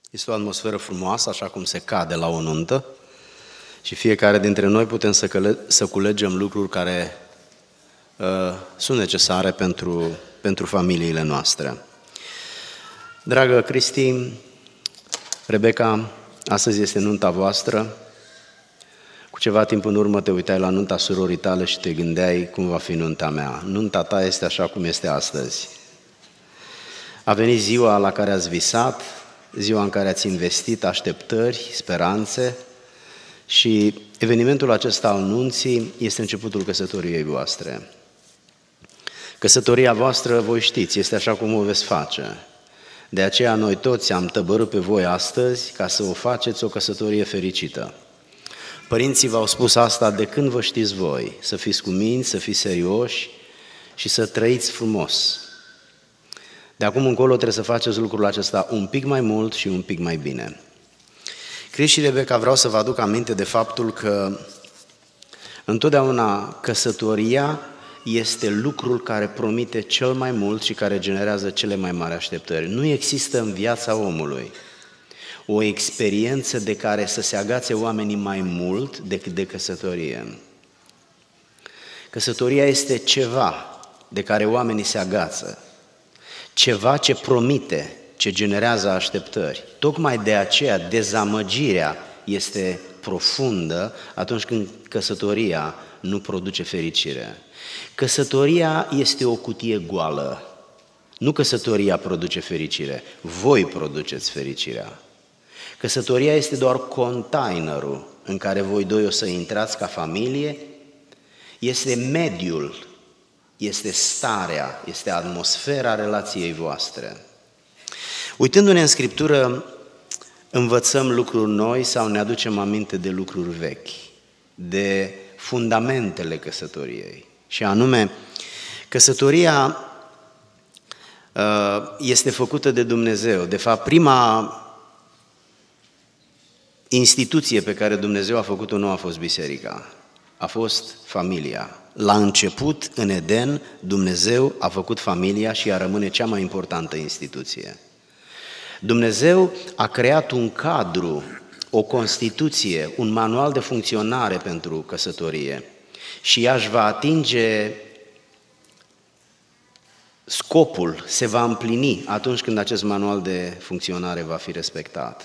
Este o atmosferă frumoasă, așa cum se cade la o nuntă, și fiecare dintre noi putem să culegem lucruri care sunt necesare pentru familiile noastre. Dragă Cristi, Rebecca, astăzi este nunta voastră. Cu ceva timp în urmă te uitai la nunta surorii tale și te gândeai cum va fi nunta mea. Nunta ta este așa cum este astăzi. A venit ziua la care ați visat, ziua în care ați investit așteptări, speranțe, și evenimentul acesta al nunții este începutul căsătoriei voastre. Căsătoria voastră, voi știți, este așa cum o veți face. De aceea noi toți am tăbărât pe voi astăzi ca să o faceți o căsătorie fericită. Părinții v-au spus asta de când vă știți voi, să fiți cuminți, să fiți serioși și să trăiți frumos. De acum încolo trebuie să faceți lucrul acesta un pic mai mult și un pic mai bine. Chris și Rebecca, vreau să vă aduc aminte de faptul că întotdeauna căsătoria este lucrul care promite cel mai mult și care generează cele mai mari așteptări. Nu există în viața omului o experiență de care să se agațe oamenii mai mult decât de căsătorie. Căsătoria este ceva de care oamenii se agață, ceva ce promite, ce generează așteptări. Tocmai de aceea dezamăgirea este profundă atunci când căsătoria nu produce fericire. Căsătoria este o cutie goală. Nu căsătoria produce fericire, voi produceți fericirea. Căsătoria este doar containerul în care voi doi o să intrați ca familie, este mediul, este starea, este atmosfera relației voastre. Uitându-ne în Scriptură, învățăm lucruri noi sau ne aducem aminte de lucruri vechi, de fundamentele căsătoriei. Și anume, căsătoria este făcută de Dumnezeu. De fapt, prima instituție pe care Dumnezeu a făcut-o nu a fost biserica, a fost familia. La început, în Eden, Dumnezeu a făcut familia și ea rămâne cea mai importantă instituție. Dumnezeu a creat un cadru, o constituție, un manual de funcționare pentru căsătorie și ea își va atinge scopul, se va împlini atunci când acest manual de funcționare va fi respectat.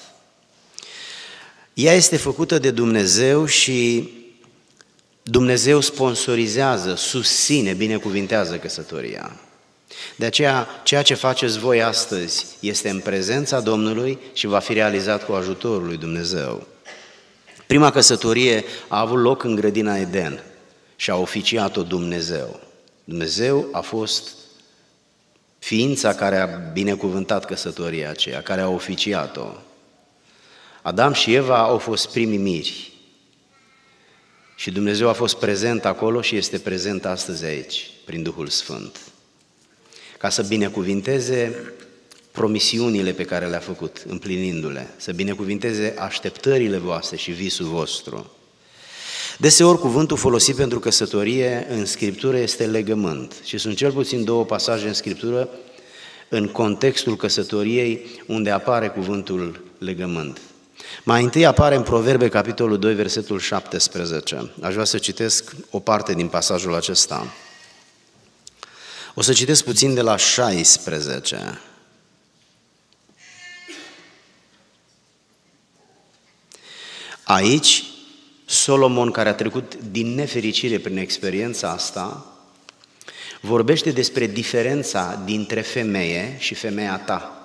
Ea este făcută de Dumnezeu și Dumnezeu sponsorizează, susține, binecuvintează căsătoria. De aceea, ceea ce faceți voi astăzi este în prezența Domnului și va fi realizat cu ajutorul lui Dumnezeu. Prima căsătorie a avut loc în grădina Eden și a oficiat-o Dumnezeu. Dumnezeu a fost ființa care a binecuvântat căsătoria aceea, care a oficiat-o. Adam și Eva au fost primii miri și Dumnezeu a fost prezent acolo și este prezent astăzi aici, prin Duhul Sfânt, ca să binecuvinteze promisiunile pe care le-a făcut, împlinindu-le, să binecuvinteze așteptările voastre și visul vostru. Deseori cuvântul folosit pentru căsătorie în Scriptură este legământ și sunt cel puțin două pasaje în Scriptură în contextul căsătoriei unde apare cuvântul legământ. Mai întâi apare în Proverbe, capitolul 2, versetul 17. Aș vrea să citesc o parte din pasajul acesta. O să citesc puțin de la 16. Aici, Solomon, care a trecut din nefericire prin experiența asta, vorbește despre diferența dintre femeie și femeia ta,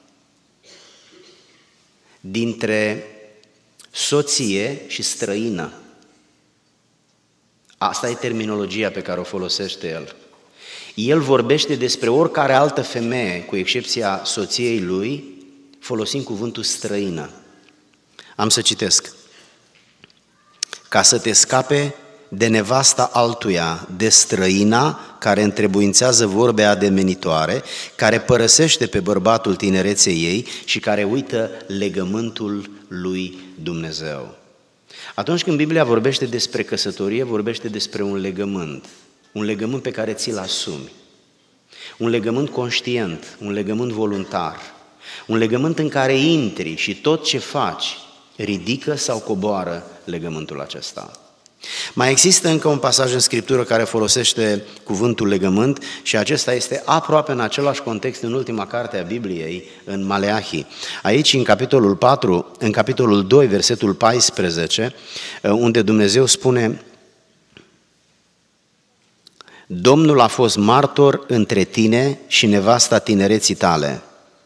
dintre soție și străină. Asta e terminologia pe care o folosește el. El vorbește despre oricare altă femeie, cu excepția soției lui, folosind cuvântul străină. Am să citesc. Ca să te scape de nevasta altuia, de străina care întrebuințează vorbe ademenitoare, care părăsește pe bărbatul tinereței ei și care uită legământul lui Dumnezeu. Atunci când Biblia vorbește despre căsătorie, vorbește despre un legământ pe care ți-l asumi, un legământ conștient, un legământ voluntar, Un legământ în care intri și tot ce faci ridică sau coboară legământul acesta. Mai există încă un pasaj în Scriptură care folosește cuvântul legământ și acesta este aproape în același context în ultima carte a Bibliei, în Maleahi. Aici, în capitolul 4, în capitolul 2, versetul 14, unde Dumnezeu spune: Domnul a fost martor între tine și nevasta tinereții tale,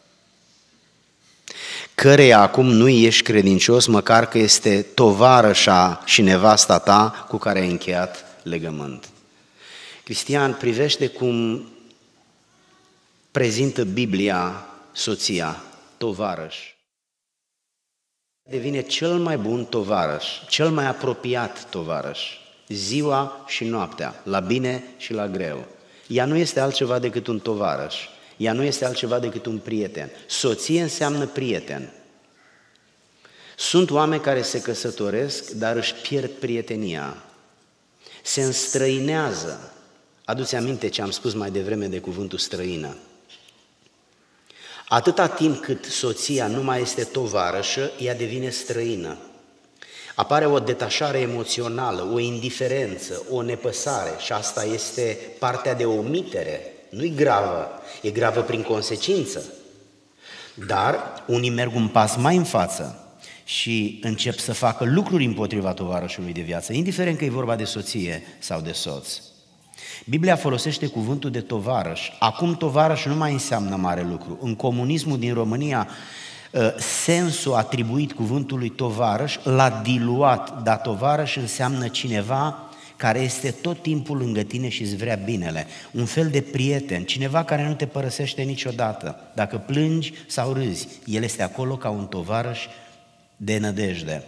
căreia acum nu ești credincios, măcar că este tovarășa și nevasta ta cu care ai încheiat legământ. Cristian, privește cum prezintă Biblia soția, tovarăș. Devine cel mai bun tovarăș, cel mai apropiat tovarăș, ziua și noaptea, la bine și la greu. Ea nu este altceva decât un tovarăș. Ea nu este altceva decât un prieten. Soție înseamnă prieten. Sunt oameni care se căsătoresc, dar își pierd prietenia. Se înstrăinează. Adu-ți aminte ce am spus mai devreme de cuvântul străină. Atâta timp cât soția nu mai este tovarășă, ea devine străină. Apare o detașare emoțională, o indiferență, o nepăsare și asta este partea de omitere. Nu-i gravă, e gravă prin consecință. Dar unii merg un pas mai în față și încep să facă lucruri împotriva tovarășului de viață, indiferent că e vorba de soție sau de soț. Biblia folosește cuvântul de tovarăș. Acum tovarăș nu mai înseamnă mare lucru. În comunismul din România, sensul atribuit cuvântului tovarăș l-a diluat, dar tovarăș înseamnă cineva care este tot timpul lângă tine și îți vrea binele, un fel de prieten, cineva care nu te părăsește niciodată. Dacă plângi sau râzi, el este acolo ca un tovarăș de nădejde.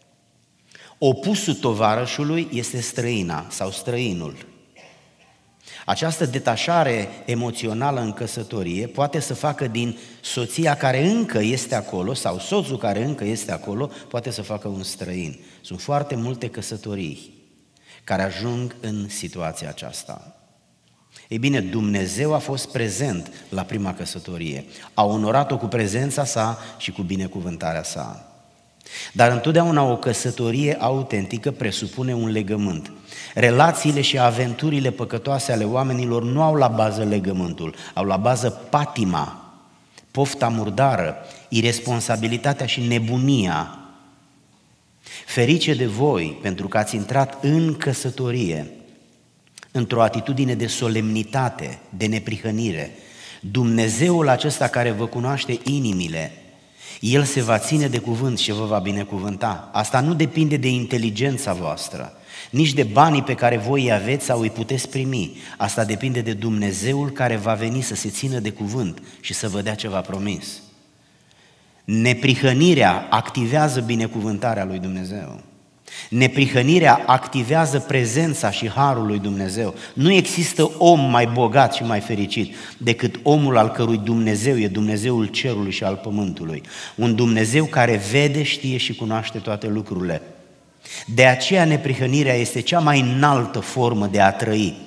Opusul tovarășului este străina sau străinul. Această detașare emoțională în căsătorie poate să facă din soția care încă este acolo sau soțul care încă este acolo, poate să facă un străin. Sunt foarte multe căsătorii care ajung în situația aceasta. Ei bine, Dumnezeu a fost prezent la prima căsătorie, a onorat-o cu prezența sa și cu binecuvântarea sa. Dar întotdeauna o căsătorie autentică presupune un legământ. Relațiile și aventurile păcătoase ale oamenilor nu au la bază legământul, au la bază patima, pofta murdară, iresponsabilitatea și nebunia. Ferice de voi, pentru că ați intrat în căsătorie, într-o atitudine de solemnitate, de neprihănire. Dumnezeul acesta care vă cunoaște inimile, El se va ține de cuvânt și vă va binecuvânta. Asta nu depinde de inteligența voastră, nici de banii pe care voi îi aveți sau îi puteți primi. Asta depinde de Dumnezeul care va veni să se țină de cuvânt și să vă dea ce v-a promis. Neprihănirea activează binecuvântarea lui Dumnezeu. Neprihănirea activează prezența și harul lui Dumnezeu. Nu există om mai bogat și mai fericit decât omul al cărui Dumnezeu e Dumnezeul cerului și al pământului. Un Dumnezeu care vede, știe și cunoaște toate lucrurile. De aceea neprihănirea este cea mai înaltă formă de a trăi,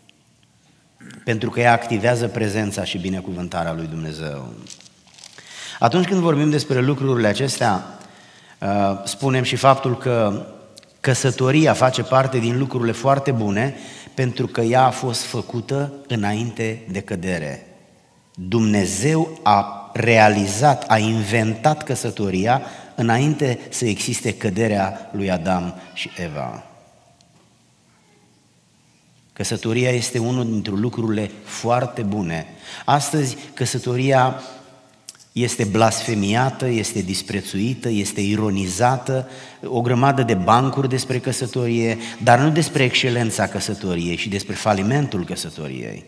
pentru că ea activează prezența și binecuvântarea lui Dumnezeu. Atunci când vorbim despre lucrurile acestea, spunem și faptul că căsătoria face parte din lucrurile foarte bune, pentru că ea a fost făcută înainte de cădere. Dumnezeu a realizat, a inventat căsătoria înainte să existe căderea lui Adam și Eva. Căsătoria este unul dintre lucrurile foarte bune. Astăzi, căsătoria este blasfemiată, este disprețuită, este ironizată, o grămadă de bancuri despre căsătorie, dar nu despre excelența căsătoriei, ci despre falimentul căsătoriei.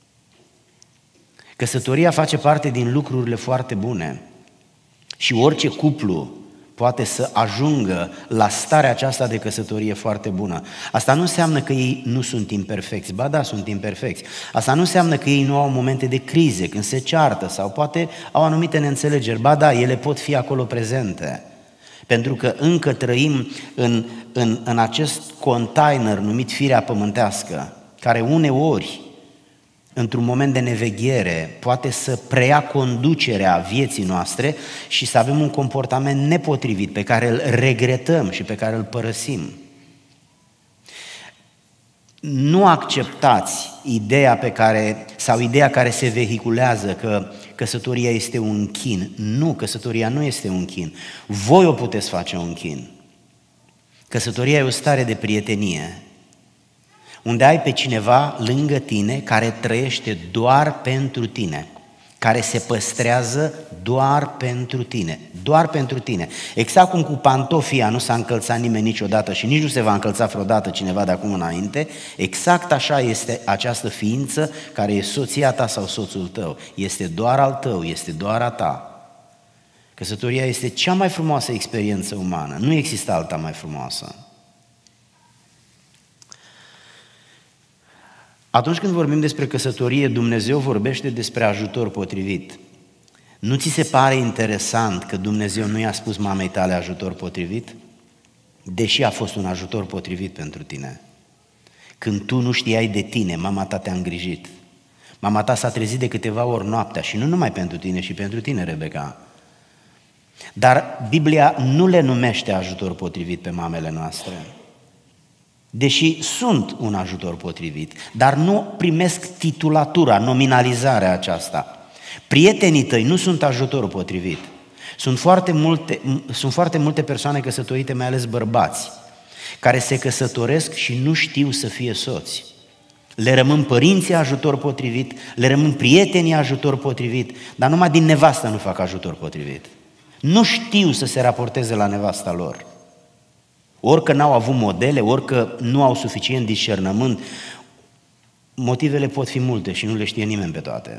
Căsătoria face parte din lucrurile foarte bune și orice cuplu poate să ajungă la starea aceasta de căsătorie foarte bună. Asta nu înseamnă că ei nu sunt imperfecți, ba da, sunt imperfecți. Asta nu înseamnă că ei nu au momente de crize, când se ceartă sau poate au anumite neînțelegeri, ba da, ele pot fi acolo prezente. Pentru că încă trăim în acest container numit firea pământească, care uneori într-un moment de neveghere, poate să preia conducerea vieții noastre și să avem un comportament nepotrivit pe care îl regretăm și pe care îl părăsim. Nu acceptați ideea ideea care se vehiculează că căsătoria este un chin. Nu, căsătoria nu este un chin. Voi o puteți face un chin. Căsătoria e o stare de prietenie, unde ai pe cineva lângă tine care trăiește doar pentru tine, care se păstrează doar pentru tine, doar pentru tine. Exact cum cu pantofia nu s-a încălțat nimeni niciodată și nici nu se va încălța vreodată cineva de acum înainte, exact așa este această ființă care e soția ta sau soțul tău. Este doar al tău, este doar a ta. Căsătoria este cea mai frumoasă experiență umană, nu există alta mai frumoasă. Atunci când vorbim despre căsătorie, Dumnezeu vorbește despre ajutor potrivit. Nu ți se pare interesant că Dumnezeu nu i-a spus mamei tale ajutor potrivit? Deși a fost un ajutor potrivit pentru tine. Când tu nu știai de tine, mama ta te-a îngrijit. Mama ta s-a trezit de câteva ori noaptea și nu numai pentru tine, și pentru tine, Rebecca. Dar Biblia nu le numește ajutor potrivit pe mamele noastre. Deși sunt un ajutor potrivit, dar nu primesc titulatura, nominalizarea aceasta. Prietenii tăi nu sunt ajutor potrivit. Sunt foarte multe persoane căsătorite, mai ales bărbați, care se căsătoresc și nu știu să fie soți. Le rămân părinții ajutor potrivit, le rămân prietenii ajutor potrivit, dar numai din nevastă nu fac ajutor potrivit. Nu știu să se raporteze la nevasta lor. Ori că n-au avut modele, ori că nu au suficient discernământ. Motivele pot fi multe și nu le știe nimeni pe toate.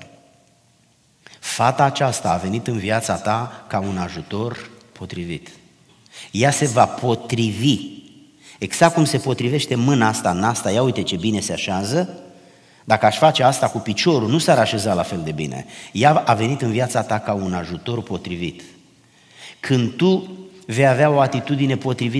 Fata aceasta a venit în viața ta ca un ajutor potrivit. Ea se va potrivi. Exact cum se potrivește mâna asta în asta, ia uite ce bine se așează. Dacă aș face asta cu piciorul, nu s-ar așeza la fel de bine. Ea a venit în viața ta ca un ajutor potrivit. Când tu vei avea o atitudine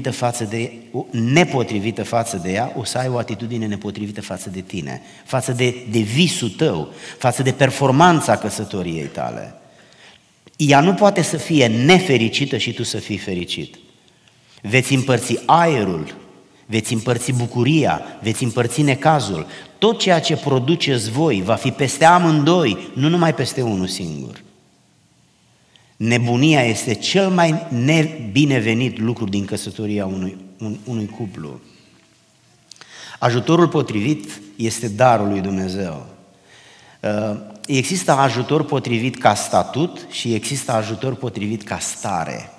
nepotrivită față de ea, o să ai o atitudine nepotrivită față de tine, față de visul tău, față de performanța căsătoriei tale. Ea nu poate să fie nefericită și tu să fii fericit. Veți împărți aerul, veți împărți bucuria, veți împărți necazul. Tot ceea ce produceți voi va fi peste amândoi, nu numai peste unul singur. Nebunia este cel mai nebinevenit lucru din căsătoria unui cuplu. Ajutorul potrivit este darul lui Dumnezeu. Există ajutor potrivit ca statut și există ajutor potrivit ca stare.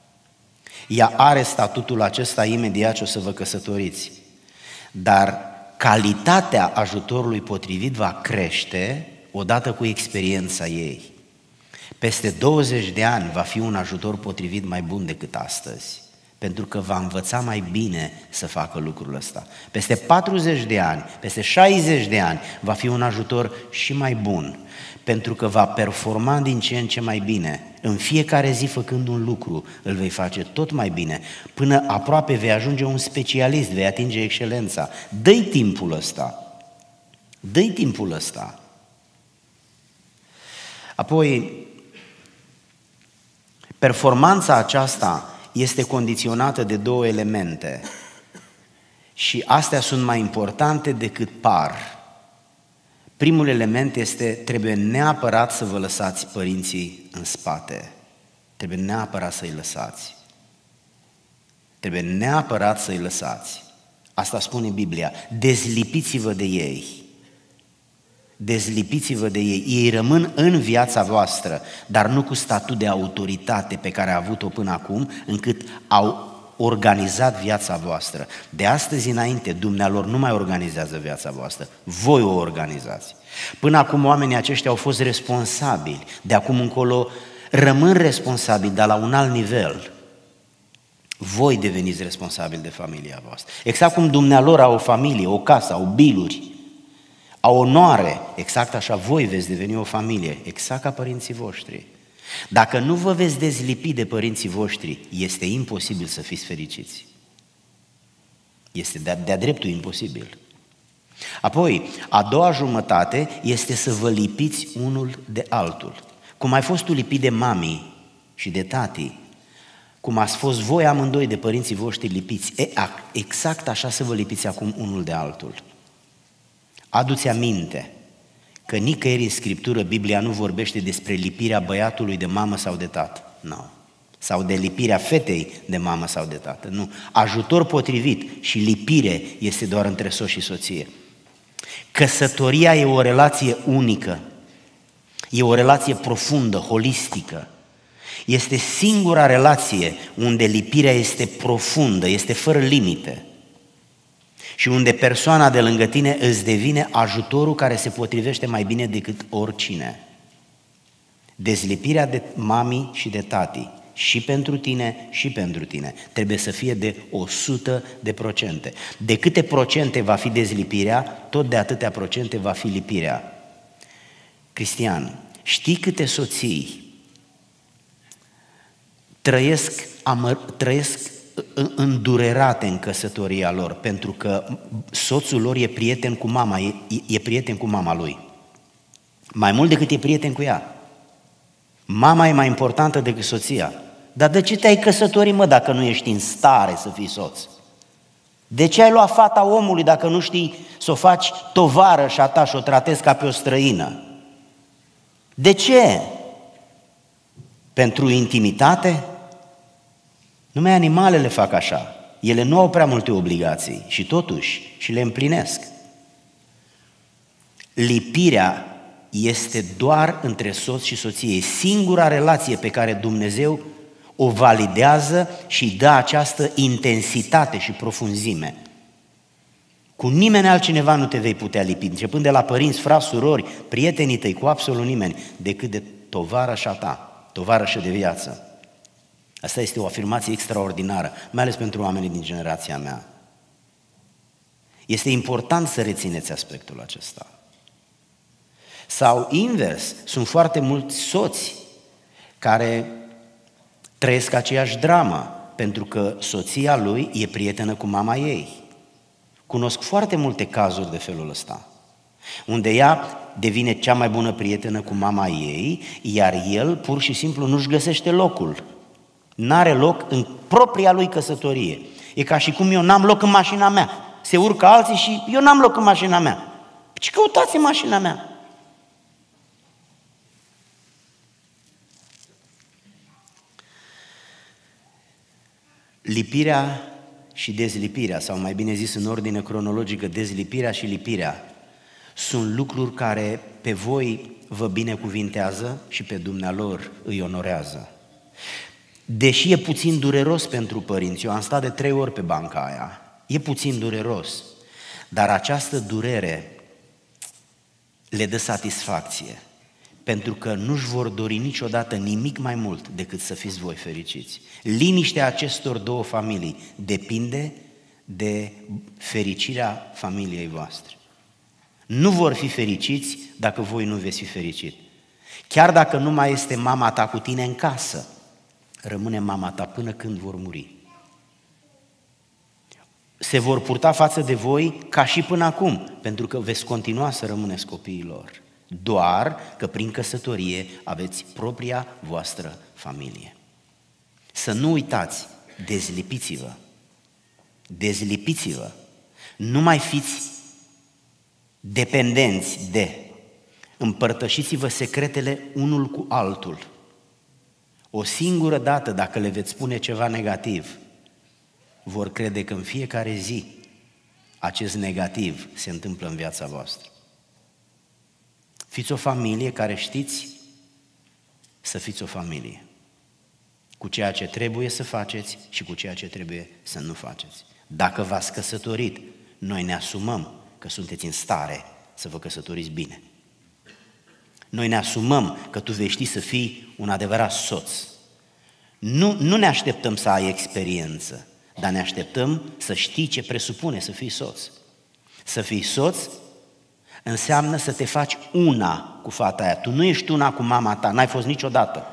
Ea are statutul acesta imediat ce o să vă căsătoriți, dar calitatea ajutorului potrivit va crește odată cu experiența ei. Peste 20 de ani va fi un ajutor potrivit mai bun decât astăzi, pentru că va învăța mai bine să facă lucrul ăsta. Peste 40 de ani, peste 60 de ani va fi un ajutor și mai bun, pentru că va performa din ce în ce mai bine. În fiecare zi făcând un lucru, îl vei face tot mai bine, până aproape vei ajunge un specialist, vei atinge excelența. Dă-i timpul ăsta, dă-i timpul ăsta. Apoi, performanța aceasta este condiționată de două elemente și astea sunt mai importante decât par. Primul element este, trebuie neapărat să vă lăsați părinții în spate. Trebuie neapărat să-i lăsați. Trebuie neapărat să-i lăsați. Asta spune Biblia. Dezlipiți-vă de ei. Dezlipiți-vă de ei. Ei rămân în viața voastră, dar nu cu statut de autoritate pe care a avut-o până acum, încât au organizat viața voastră. De astăzi înainte, dumnealor nu mai organizează viața voastră, voi o organizați. Până acum oamenii aceștia au fost responsabili, de acum încolo rămân responsabili, dar la un alt nivel. Voi deveniți responsabili de familia voastră. Exact cum dumnealor au o familie, o casă, au biluri, au onoare, exact așa voi veți deveni o familie, exact ca părinții voștri. Dacă nu vă veți dezlipi de părinții voștri, este imposibil să fiți fericiți. Este de-a dreptul imposibil. Apoi, a doua jumătate este să vă lipiți unul de altul. Cum ai fost tu lipit de mami și de tati, cum ați fost voi amândoi de părinții voștri lipiți, exact așa să vă lipiți acum unul de altul. Adu-ți aminte că nicăieri în Scriptură Biblia nu vorbește despre lipirea băiatului de mamă sau de tată, nu. Sau de lipirea fetei de mamă sau de tată, nu. Ajutor potrivit și lipire este doar între soț și soție. Căsătoria e o relație unică, e o relație profundă, holistică. Este singura relație unde lipirea este profundă, este fără limite și unde persoana de lângă tine îți devine ajutorul care se potrivește mai bine decât oricine. Dezlipirea de mami și de tati, și pentru tine și pentru tine, trebuie să fie de 100%. De câte procente va fi dezlipirea, tot de atâtea procente va fi lipirea. Cristian, știi câte soții trăiesc îndurerate în căsătoria lor pentru că soțul lor e prieten cu mama, e prieten cu mama lui. Mai mult decât e prieten cu ea. Mama e mai importantă decât soția. Dar de ce te-ai căsătorit, mă, dacă nu ești în stare să fii soț? De ce ai luat fata omului dacă nu știi să o faci tovarășa ta și o tratezi ca pe o străină? De ce? Pentru intimitate? Numai animalele fac așa. Ele nu au prea multe obligații și totuși și le împlinesc. Lipirea este doar între soț și soție. E singura relație pe care Dumnezeu o validează și dă această intensitate și profunzime. Cu nimeni altcineva nu te vei putea lipi, începând de la părinți, frați, surori, prietenii tăi, cu absolut nimeni, decât de tovarășa ta, tovarășă de viață. Asta este o afirmație extraordinară, mai ales pentru oamenii din generația mea. Este important să rețineți aspectul acesta. Sau invers, sunt foarte mulți soți care trăiesc aceeași dramă, pentru că soția lui e prietenă cu mama ei. Cunosc foarte multe cazuri de felul ăsta, unde ea devine cea mai bună prietenă cu mama ei, iar el pur și simplu nu-și găsește locul. N-are loc în propria lui căsătorie. E ca și cum eu n-am loc în mașina mea. Se urcă alții și eu n-am loc în mașina mea. Ce căutați în mașina mea? Lipirea și dezlipirea, sau mai bine zis în ordine cronologică, dezlipirea și lipirea, sunt lucruri care pe voi vă binecuvintează și pe dumnealor îi onorează. Deși e puțin dureros pentru părinți, eu am stat de 3 ori pe banca aia, e puțin dureros, dar această durere le dă satisfacție, pentru că nu-și vor dori niciodată nimic mai mult decât să fiți voi fericiți. Liniștea acestor două familii depinde de fericirea familiei voastre. Nu vor fi fericiți dacă voi nu veți fi fericit. Chiar dacă nu mai este mama ta cu tine în casă, rămâne mama ta până când vor muri. Se vor purta față de voi ca și până acum, pentru că veți continua să rămâneți copiii lor. Doar că prin căsătorie aveți propria voastră familie. Să nu uitați, dezlipiți-vă, dezlipiți-vă, nu mai fiți dependenți de, împărtășiți-vă secretele unul cu altul. O singură dată, dacă le veți spune ceva negativ, vor crede că în fiecare zi acest negativ se întâmplă în viața voastră. Fiți o familie care știți să fiți o familie, cu ceea ce trebuie să faceți și cu ceea ce trebuie să nu faceți. Dacă v-ați căsătorit, noi ne asumăm că sunteți în stare să vă căsătoriți bine. Noi ne asumăm că tu vei ști să fii un adevărat soț. Nu ne așteptăm să ai experiență, dar ne așteptăm să știi ce presupune să fii soț. Să fii soț înseamnă să te faci una cu fata aia. Tu nu ești una cu mama ta, n-ai fost niciodată.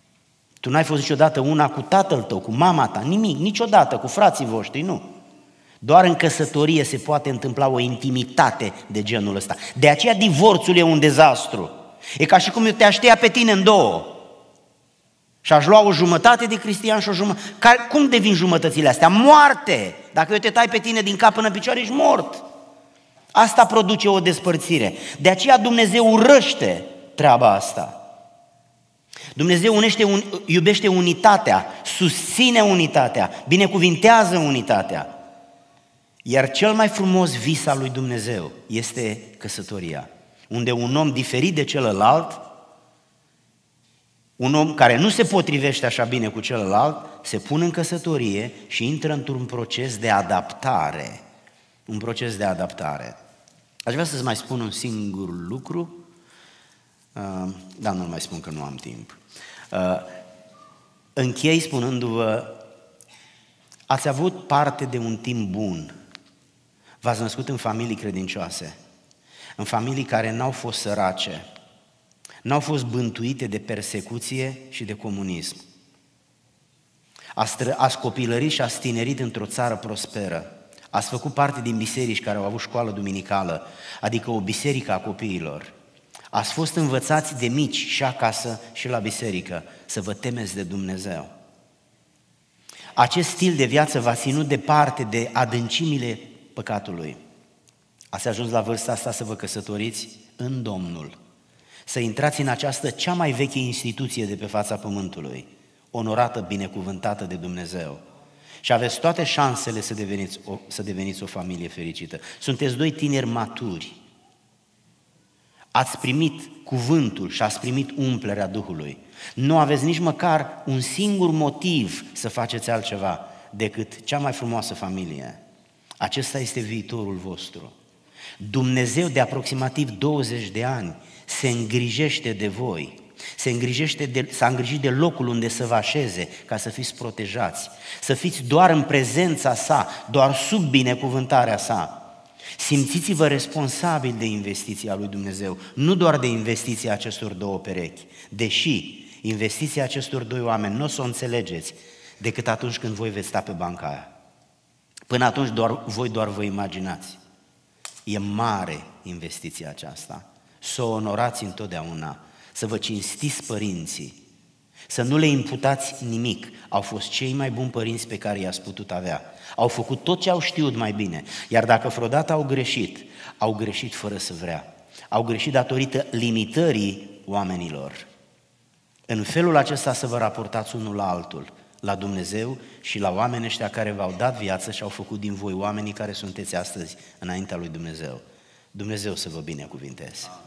Tu n-ai fost niciodată una cu tatăl tău, cu mama ta, nimic, niciodată, cu frații voștri, nu. Doar în căsătorie se poate întâmpla o intimitate de genul ăsta. De aceea divorțul e un dezastru. E ca și cum eu te-aș tăia pe tine în două. Și aș lua o jumătate de creștin și o jumătate. Cum devin jumătățile astea? Moarte! Dacă eu te tai pe tine din cap până în picioare, ești mort. Asta produce o despărțire. De aceea Dumnezeu urăște treaba asta. Dumnezeu iubește unitatea, susține unitatea, binecuvintează unitatea. Iar cel mai frumos vis al lui Dumnezeu este căsătoria, unde un om diferit de celălalt, un om care nu se potrivește așa bine cu celălalt, se pune în căsătorie și intră într-un proces de adaptare. Un proces de adaptare. Aș vrea să-ți mai spun un singur lucru, dar nu mai spun că nu am timp. Închei spunându-vă, ați avut parte de un timp bun. V-ați născut în familii credincioase, în familii care n-au fost sărace, n-au fost bântuite de persecuție și de comunism. Ați copilărit și ați tinerit într-o țară prosperă. Ați făcut parte din biserici care au avut școală duminicală, adică o biserică a copiilor. Ați fost învățați de mici și acasă și la biserică să vă temeți de Dumnezeu. Acest stil de viață v-a ținut departe de adâncimile păcatului. Ați ajuns la vârsta asta să vă căsătoriți în Domnul, să intrați în această cea mai veche instituție de pe fața pământului, onorată, binecuvântată de Dumnezeu. Și aveți toate șansele să deveniți o familie fericită. Sunteți doi tineri maturi. Ați primit cuvântul și ați primit umplerea Duhului. Nu aveți nici măcar un singur motiv să faceți altceva decât cea mai frumoasă familie. Acesta este viitorul vostru. Dumnezeu de aproximativ 20 de ani se îngrijește de voi. S-a îngrijit de locul unde să vă așeze ca să fiți protejați, să fiți doar în prezența sa, doar sub binecuvântarea sa. Simțiți-vă responsabili de investiția lui Dumnezeu, nu doar de investiția acestor două perechi, deși investiția acestor doi oameni nu o să o înțelegeți decât atunci când voi veți sta pe banca aia. Până atunci voi doar vă imaginați. E mare investiția aceasta, să o onorați întotdeauna, să vă cinstiți părinții, să nu le imputați nimic. Au fost cei mai buni părinți pe care i-ați putut avea. Au făcut tot ce au știut mai bine. Iar dacă vreodată au greșit fără să vrea. Au greșit datorită limitării oamenilor. În felul acesta să vă raportați unul la altul, la Dumnezeu și la oamenii ăștia care v-au dat viață și au făcut din voi oamenii care sunteți astăzi înaintea lui Dumnezeu. Dumnezeu să vă binecuvinteze.